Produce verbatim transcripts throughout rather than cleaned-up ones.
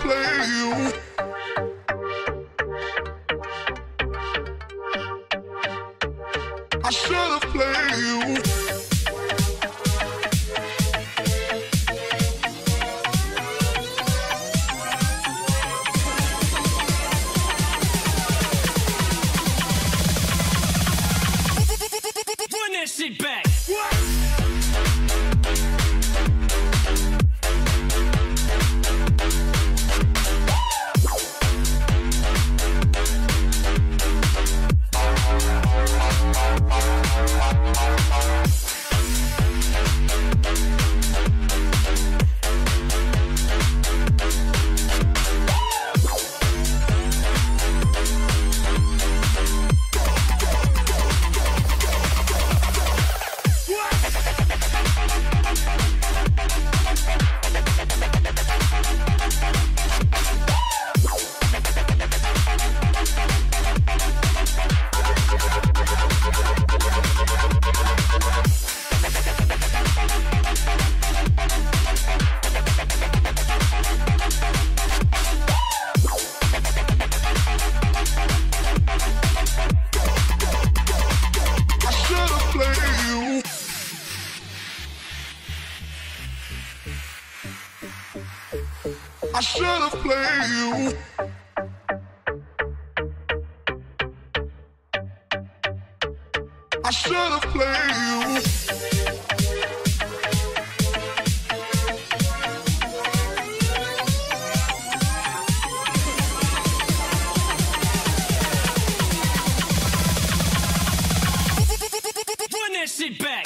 play you. I should've played you. Run that shit back. I should've played you. I should've played you. Run that shit back.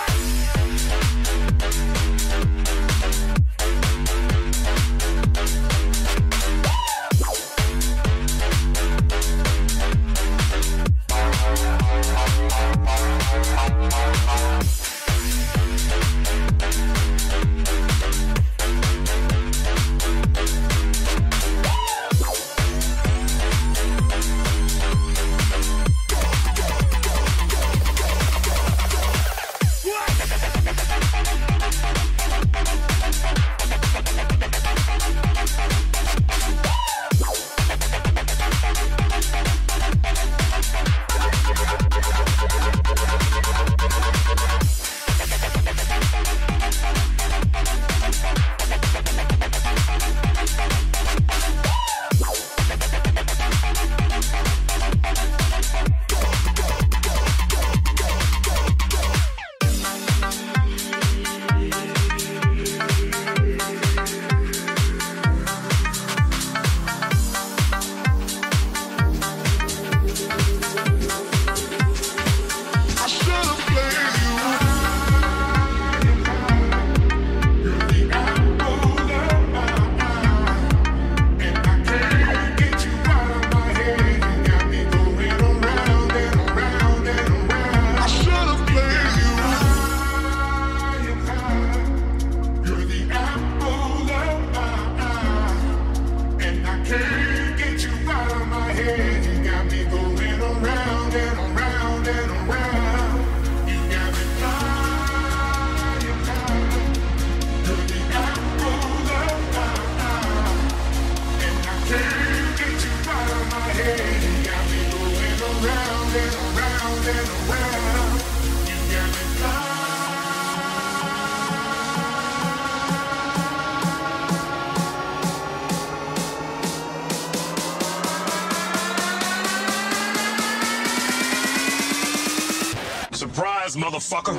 Surprise, motherfucker.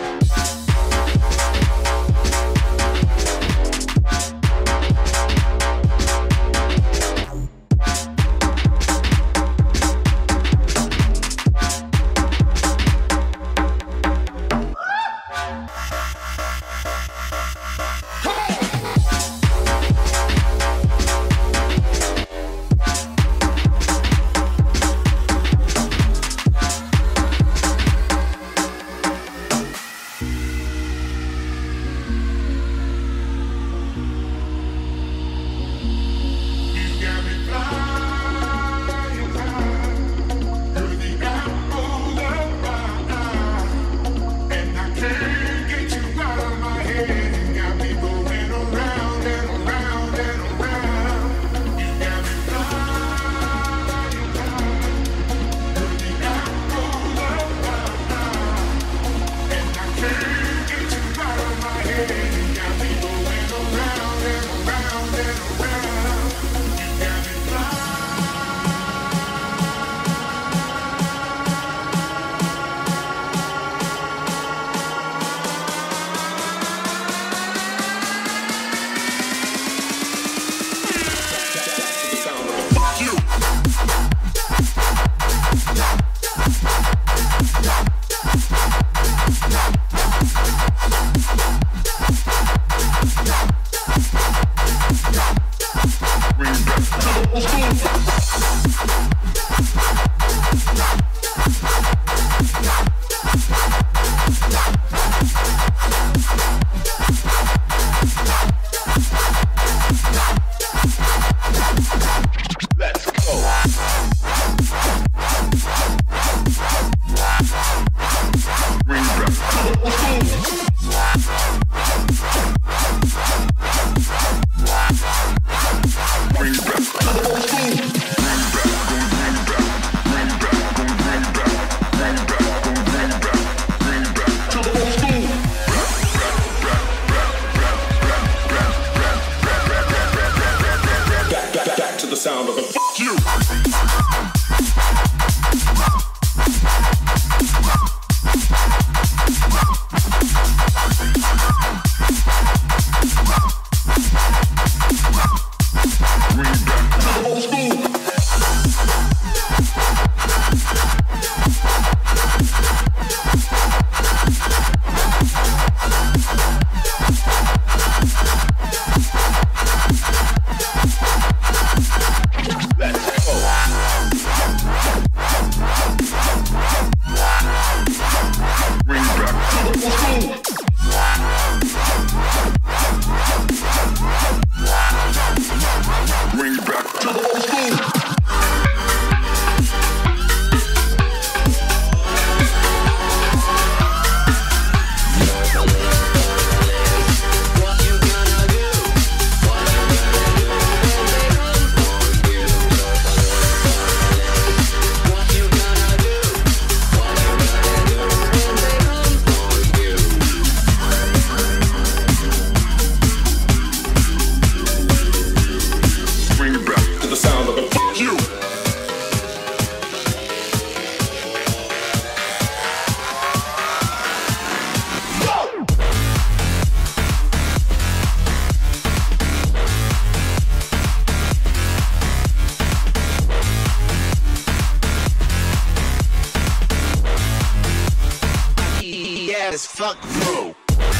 fuck, bro.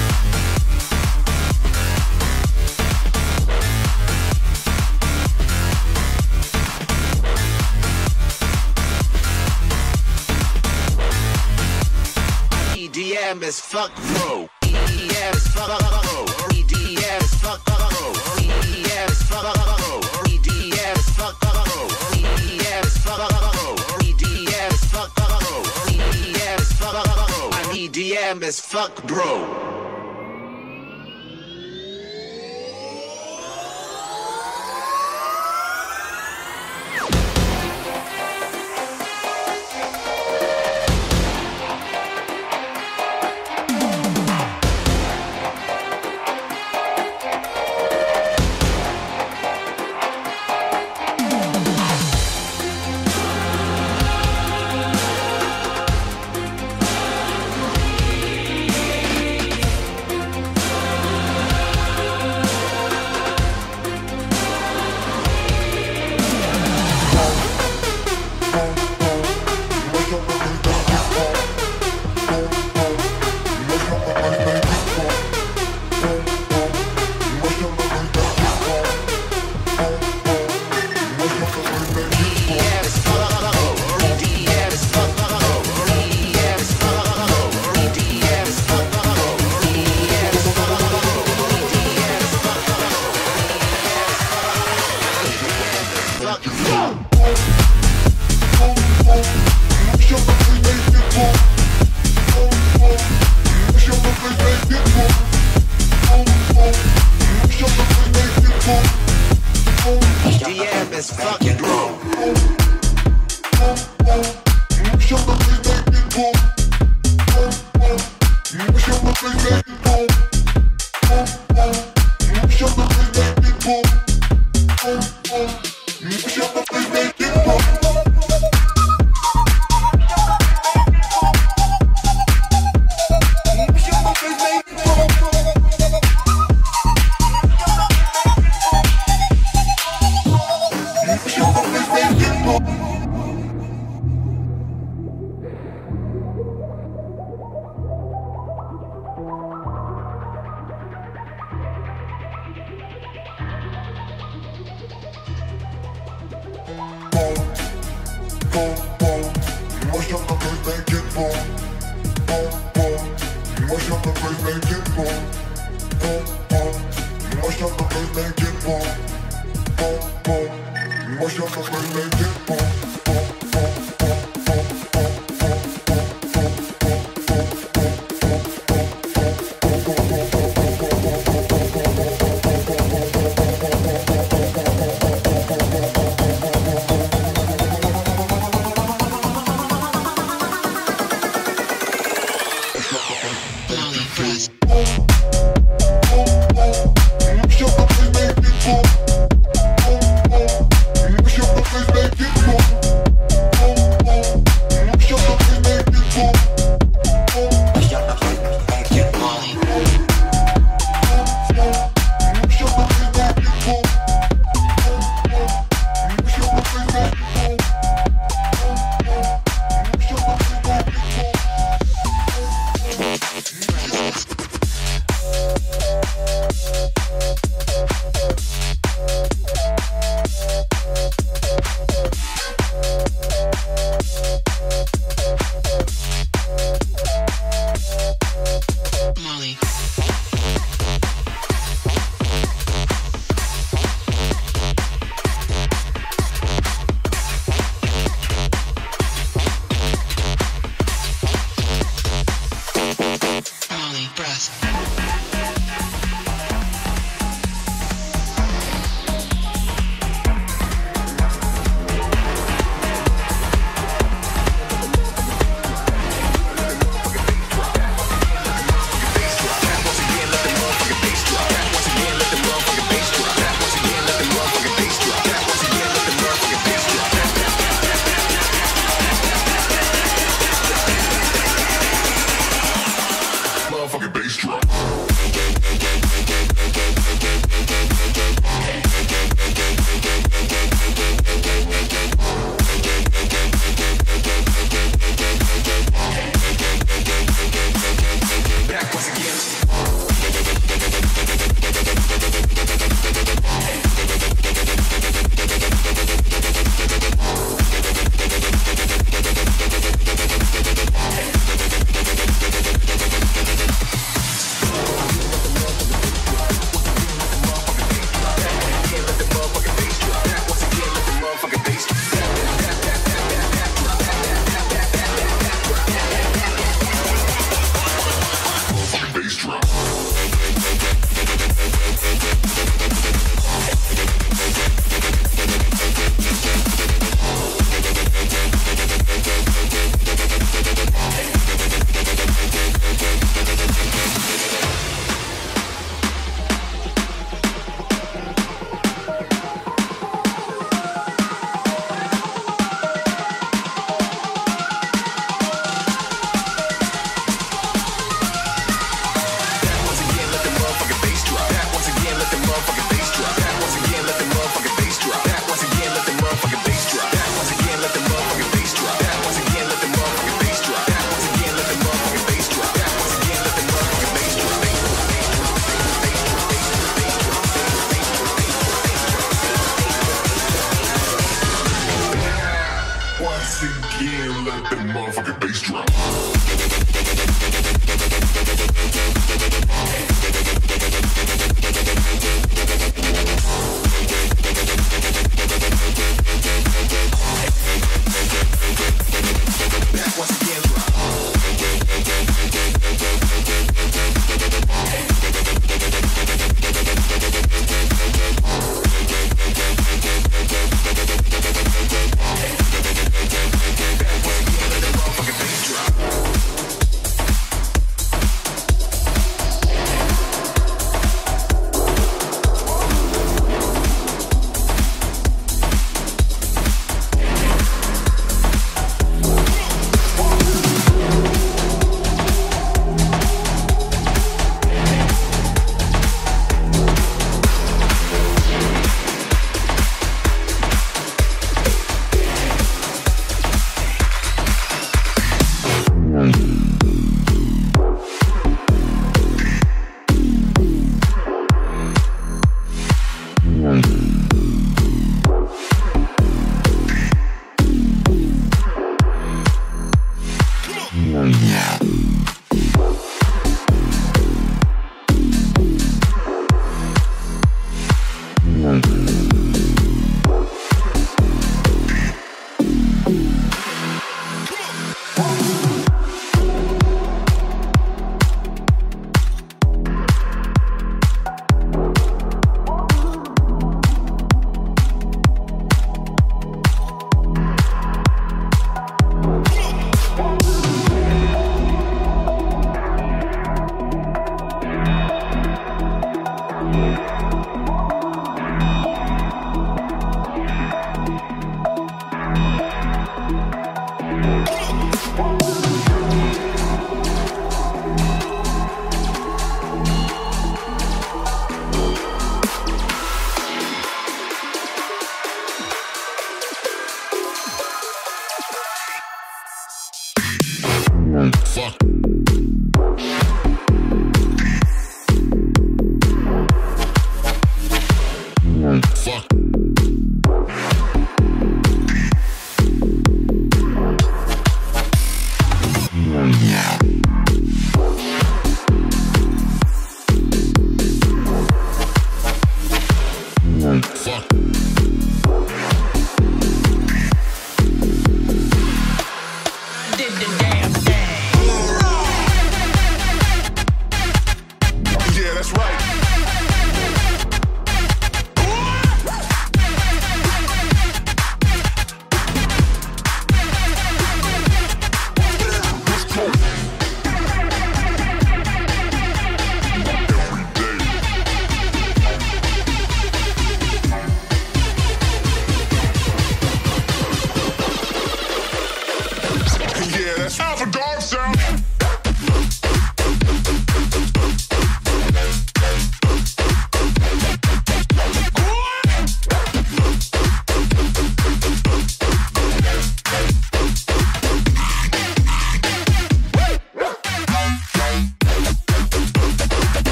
E D M is fuck, bro. E D M is fuck, bro. E D M is fuck, bro. E D M is fuck, bro. E D M is fuck, bro. E D M is fuck, bro. E D M is fuck, bro. E D M is fuck, bro. I'm E D M is fuck, bro. Breath.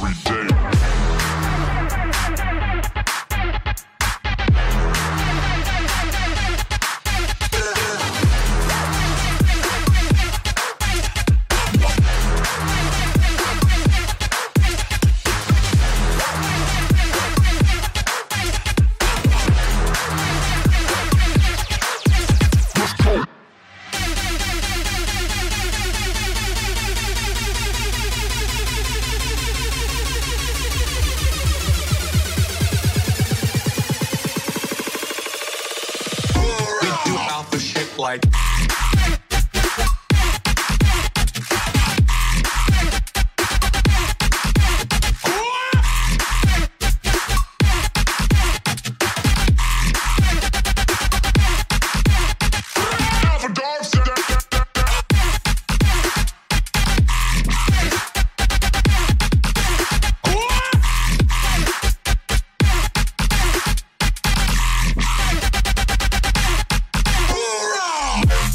every day. Like Hoorah!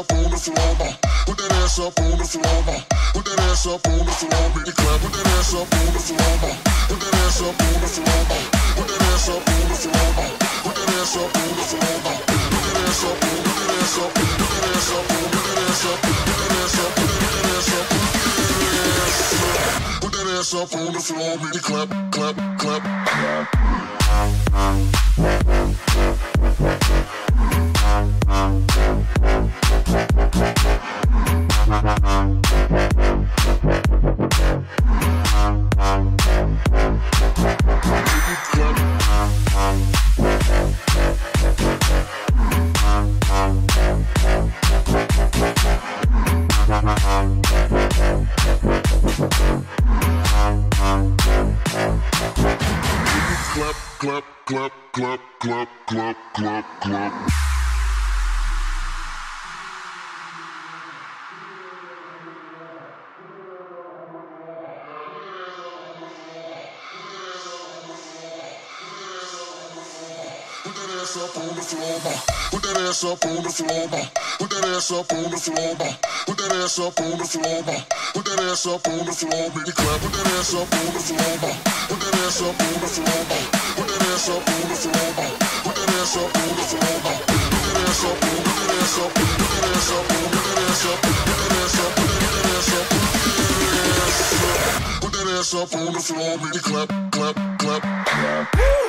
up on the floor, ma. Put that ass up on the floor, ma. Put that ass up on the floor, make it clap. Put that ass up on the floor, ma. Put that ass up on the floor, ma. Put that ass up on the floor, ma. Put that ass up on the floor, ma. Put that ass up, put that ass up, put that ass up, put that ass up, put that ass up, put that ass up, put that ass up. Put that ass up on the floor, make it clap, clap, clap, clap. Clap, clap, clap, clap, clap, clap, clap. Put that ass up on the floor, ma. Put that ass up on the floor, ma. Put that ass up on the floor, ma. Put that ass up on the floor, ma. Put that ass up on the floor, make it clap. Put that ass up on the floor, ma. Put that ass up on the floor, ma. Put that ass up on the floor, ma. Put that ass up on the floor, ma. Put that ass up, put that ass up, put that ass up, put that ass up, put that ass up, put that ass up, put that ass up on the floor, make it clap, clap, clap, clap.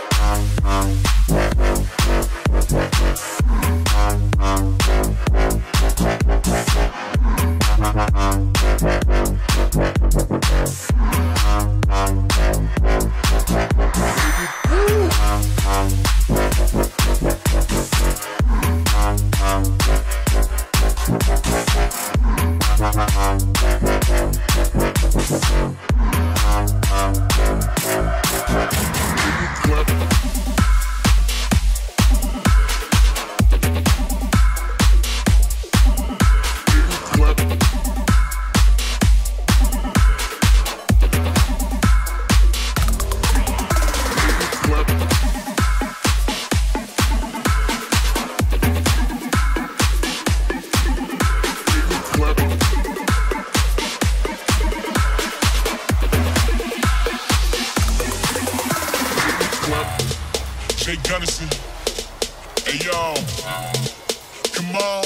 Jay Gunnison, hey yo, come on.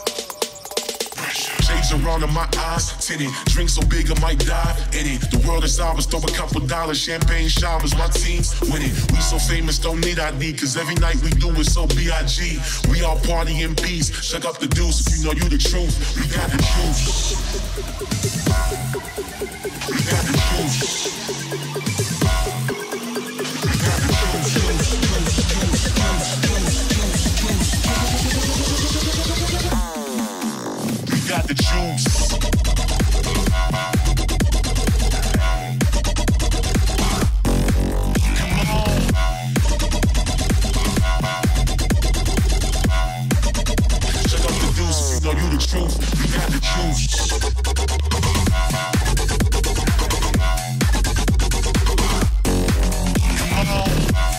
Shades around in my eyes, tinted. Drink so big I might dive in it. The world is ours, throw a couple dollars. Champagne showers, my team's winning. We so famous, don't need I D, cause every night we do it so B I G. We all party in peace. Shut up the deuce if you know you the truth. We got the truth. We got the truth. Got the juice. Come on. Shut up the deuce if you know you the truth. We got the juice. Come on.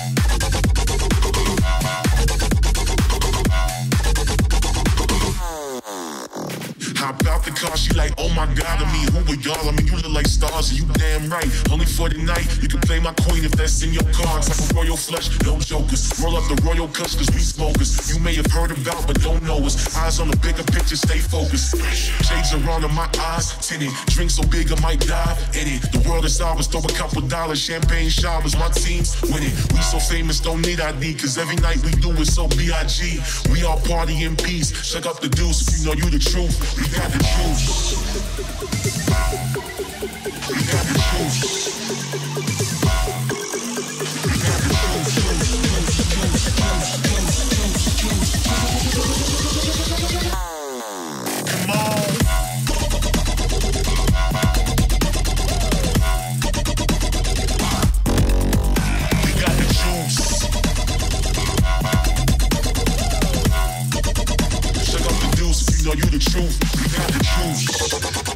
Hop out the car, she like, oh my God, I mean, who are y'all? I mean, you look like stars, and you damn right. Only for the night, you can play my queen if that's in your cards. Like a royal flush, no jokers. Roll up the royal cuss, cause we smokers. You may have heard about, but don't know us. Eyes on the bigger picture, stay focused. Shades around in my eyes, tinted. Drink so big, I might dive in it. The world is ours, throw a couple dollars. Champagne showers, my team's winning. We so famous, don't need I D, cause every night we do it so B I G. We all party in peace. Shut up the deuce if you know you the truth. We got the truth. We got the truth. We got the Come on. We got the juice. Shut up the deuce if you know you the truth. We got the truth.